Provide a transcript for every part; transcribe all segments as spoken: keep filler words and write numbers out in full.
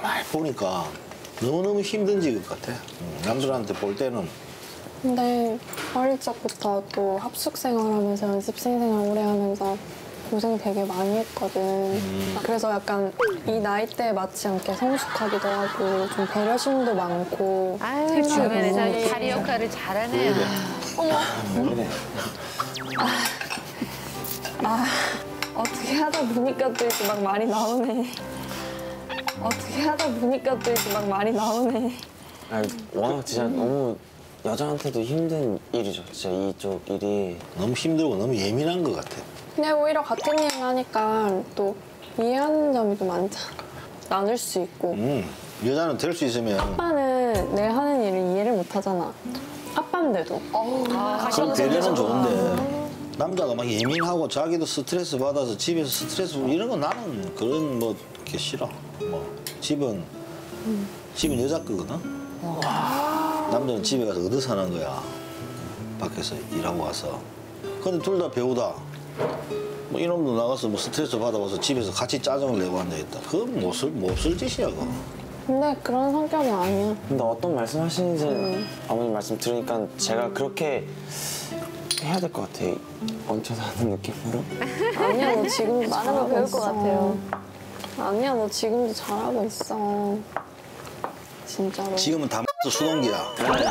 가만히 보니까 너무너무 힘든 직업 같아. 남들한테 볼 때는. 근데 어릴 적부터 또 합숙 생활하면서 연습생 생활 오래 하면서 고생 되게 많이 했거든. 음. 그래서 약간 이 나이대에 맞지 않게 성숙하기도 하고 좀 배려심도 많고. 아유, 주변에서 다리 역할을 잘하네요. 그래. 어머. 음. 그래. 아, 아, 어떻게 하다 보니까 또 이렇게 막 말이 나오네. 어떻게 하다 보니까 또 이렇게 막 말이 나오네. 아니, 와, 진짜 음. 너무 여자한테도 힘든 일이죠. 진짜 이쪽 일이. 너무 힘들고 너무 예민한 것 같아. 근데 오히려 같은 일을 하니까 또 이해하는 점이 또 많잖아. 나눌 수 있고. 음, 여자는 될 수 있으면. 아빠는 내 하는 일을 이해를 못 하잖아. 아빠인데도. 아, 그럼 배려는 좋은데. 남자가 막 예민하고 자기도 스트레스 받아서 집에서 스트레스 이런 거 나는 그런 뭐 게 싫어. 뭐 집은 음. 집은 여자 거거든. 와. 남자는 집에 가서 얻어 사는 거야. 밖에서 일하고 와서. 근데 둘 다 배우다. 뭐 이놈도 나가서 뭐 스트레스 받아와서 집에서 같이 짜증을 내고 앉아있다. 그건 못쓸 못쓸 짓이야 그거. 근데 그런 성격은 아니야. 근데 어떤 말씀 하시는지 음. 아버님 말씀 들으니까 제가 그렇게 해야 될 것 같아. 얹혀서 하는 느낌으로. 아니야, 너 지금도 많은 걸 배울 것 같아요. 아니야, 너 지금도 잘하고 있어. 진짜로. 지금은 다 수동기야.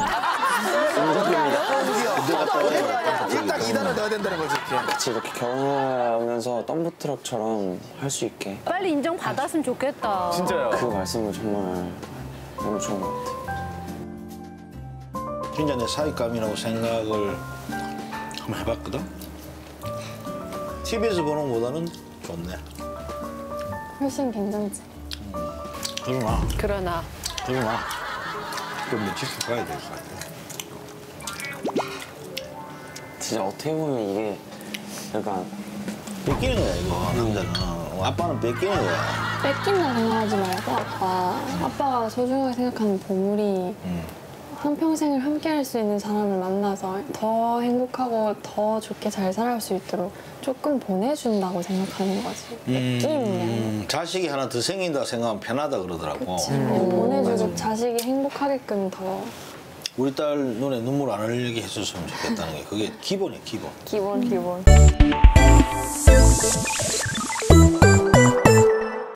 일단 이 단어 넣어야 된다는 거지. 같이 이렇게 결혼하면서 덤프트럭처럼 할 수 있게. 빨리 인정받았으면 좋겠다. 진짜요. 그 말씀은 정말 너무 좋은 것 같아요. 진짜 내 사윗감이라고 생각을 한번 해봤거든? 티비에서 보는 것보다는 좋네. 훨씬 괜찮지. 음, 그러나. 그러나. 그러나. 좀 더 지켜봐야 될 것 같아. 진짜 어떻게 보면 이게 약간 뺏기는 거야, 이거, 남자는. 아빠는 뺏기는 거야. 뺏긴다 생각하지 말고, 아빠. 아빠가 소중하게 생각하는 보물이 음. 한평생을 함께할 수 있는 사람을 만나서 더 행복하고 더 좋게 잘 살아갈 수 있도록 조금 보내준다고 생각하는 거지. 뺏기는 음, 자식이 하나 더 생긴다 생각하면 편하다 그러더라고. 음, 보내주고 자식이 행복하게끔 더. 우리 딸 눈에 눈물 안 흘리게 해줬으면 좋겠다는 게 그게 기본이야, 기본. 기본, 기본.